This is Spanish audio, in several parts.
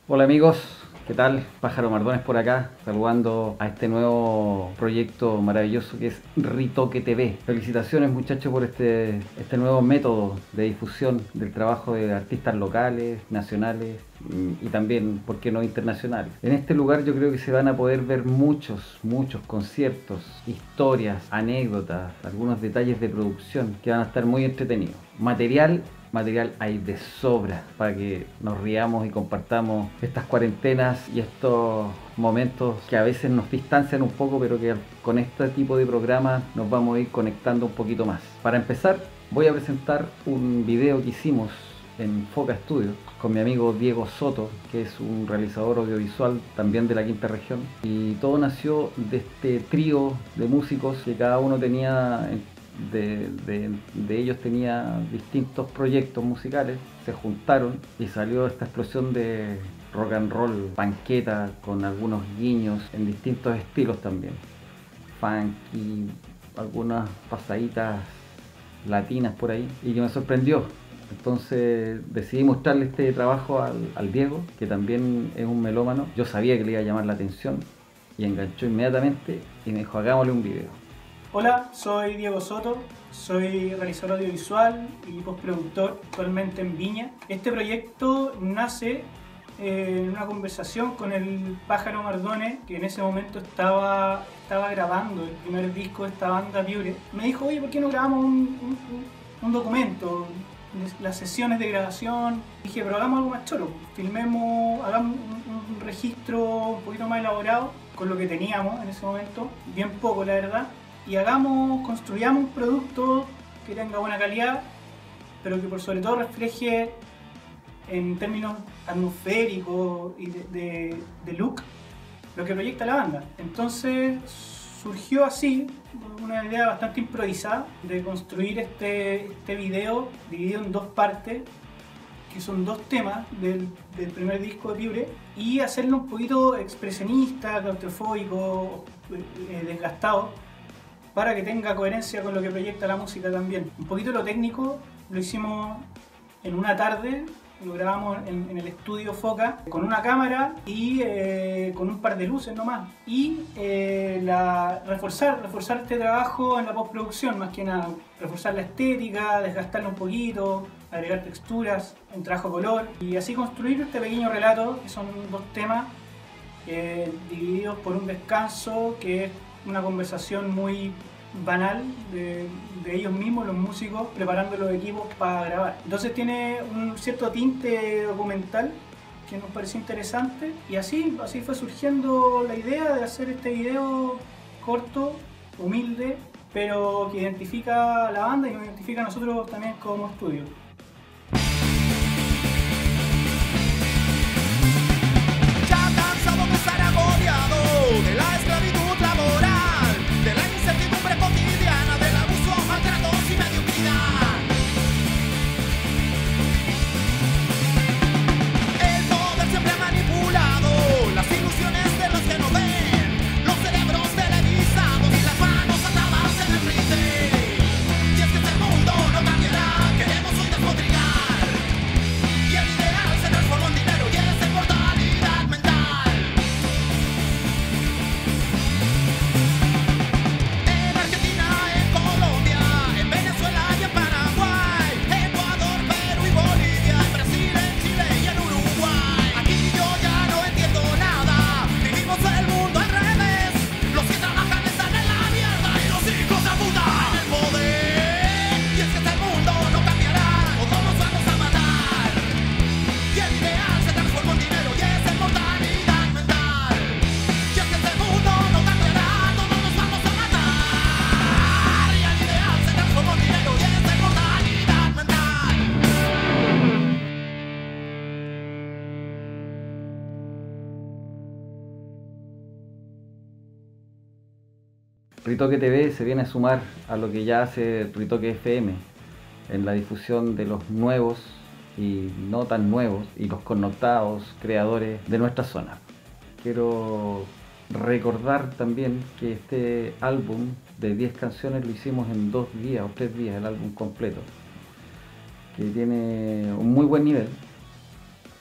Hola amigos, ¿qué tal? Pájaro Mardones por acá, saludando a este nuevo proyecto maravilloso que es Ritoque TV. Felicitaciones muchachos por este nuevo método de difusión del trabajo de artistas locales, nacionales y también, ¿por qué no, internacionales? En este lugar yo creo que se van a poder ver muchos conciertos, historias, anécdotas, algunos detalles de producción que van a estar muy entretenidos. Material hay de sobra para que nos riamos y compartamos estas cuarentenas y estos momentos que a veces nos distancian un poco, pero que con este tipo de programas nos vamos a ir conectando un poquito más. Para empezar, voy a presentar un video que hicimos en Foca Studio con mi amigo Diego Soto, que es un realizador audiovisual también de la quinta región, y todo nació de este trío de músicos que cada uno tenía de ellos tenía distintos proyectos musicales, se juntaron y salió esta explosión de rock and roll, panqueta, con algunos guiños en distintos estilos también, funk y algunas pasaditas latinas por ahí, y que me sorprendió. Entonces decidí mostrarle este trabajo al Diego, que también es un melómano. Yo sabía que le iba a llamar la atención y enganchó inmediatamente y me dijo, hagámosle un video. Hola, soy Diego Soto, soy realizador audiovisual y postproductor actualmente en Viña. Este proyecto nace en una conversación con el Pájaro Mardones, que en ese momento estaba grabando el primer disco de esta banda Piure. Me dijo, oye, ¿por qué no grabamos un documento? Las sesiones de grabación. Dije, pero hagamos algo más choro, filmemos, hagamos un registro un poquito más elaborado con lo que teníamos en ese momento, bien poco la verdad, y construyamos un producto que tenga buena calidad, pero que por sobre todo refleje en términos atmosféricos y de look lo que proyecta la banda. Entonces surgió así una idea bastante improvisada de construir este video dividido en dos partes, que son dos temas del primer disco de Piure, y hacerlo un poquito expresionista, claustrofóbico, desgastado, para que tenga coherencia con lo que proyecta la música también. Un poquito lo técnico lo hicimos en una tarde, lo grabamos en el estudio Foca con una cámara y con un par de luces nomás, y reforzar este trabajo en la postproducción, más que nada reforzar la estética, desgastarla un poquito, agregar texturas, un trabajo color, y así construir este pequeño relato que son dos temas divididos por un descanso que es una conversación muy banal de ellos mismos, los músicos, preparando los equipos para grabar. Entonces tiene un cierto tinte documental que nos pareció interesante, y así fue surgiendo la idea de hacer este video corto, humilde, pero que identifica a la banda y nos identifica a nosotros también como estudio. Ya cansado de estar agobiado de la esclavitud laboral, de la incertidumbre cotidiana, del abuso, maltratos y mediocridad. El poder siempre ha manipulado las ilusiones de los que no ven, los cerebros televisados y las manos atadas en el rinde. Y es que este mundo no cambiará, queremos hoy despotricar, y el ideal se transformó en dinero y es inmortalidad mental. En Argentina, en Colombia, en Venezuela y en Paraguay, Ecuador, Perú y Bolivia, en Brasil, en Chile y en Uruguay. Aquí yo ya no entiendo nada, vivimos el mundo al revés. Los que trabajan están en la mierda y los hijos de puta en el poder. Y es que este mundo no cambiará, o todos nos vamos a matar. Y el ideal se transformó en dinero y es inmortalidad mental. Y es que este mundo no cambiará, todos nos vamos a matar. Y el ideal se transformó en dinero y es inmortalidad mental. Ritoque TV se viene a sumar a lo que ya hace Ritoque FM en la difusión de los nuevos y no tan nuevos y los connotados creadores de nuestra zona. Quiero recordar también que este álbum de 10 canciones lo hicimos en 2 días o 3 días, el álbum completo, que tiene un muy buen nivel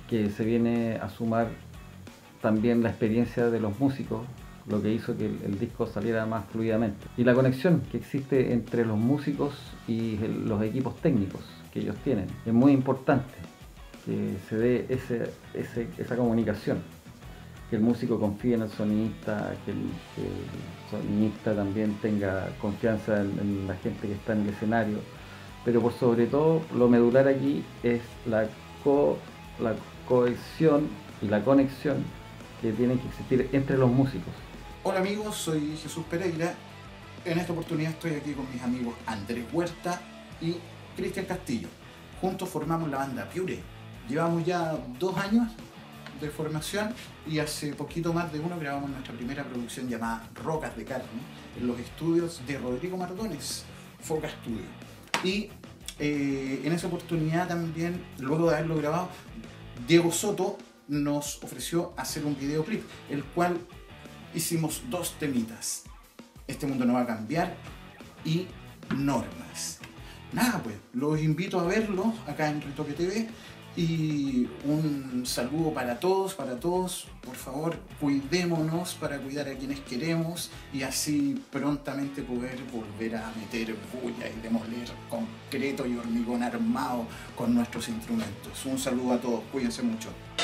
que se viene a sumar también la experiencia de los músicos, lo que hizo que el disco saliera más fluidamente. Y la conexión que existe entre los músicos y los equipos técnicos que ellos tienen. Es muy importante que se dé esa comunicación, que el músico confíe en el sonidista, que el sonidista también tenga confianza en la gente que está en el escenario, pero por sobre todo lo medular aquí es la cohesión y la conexión que tienen que existir entre los músicos. Hola amigos, soy Jesús Pereira. En esta oportunidad estoy aquí con mis amigos Andrés Huerta y Cristian Castillo. Juntos formamos la banda Piure. Llevamos ya 2 años de formación y hace poquito más de uno grabamos nuestra primera producción llamada Rocas de Carne en los estudios de Rodrigo Mardones, Foca Studio. Y en esa oportunidad también, luego de haberlo grabado, Diego Soto nos ofreció hacer un videoclip, el cual hicimos 2 temitas: Este mundo no va a cambiar y Normas. Nada, pues los invito a verlo acá en Ritoque TV. Y un saludo para todos, por favor, cuidémonos para cuidar a quienes queremos y así prontamente poder volver a meter bulla y demoler concreto y hormigón armado con nuestros instrumentos. Un saludo a todos, cuídense mucho.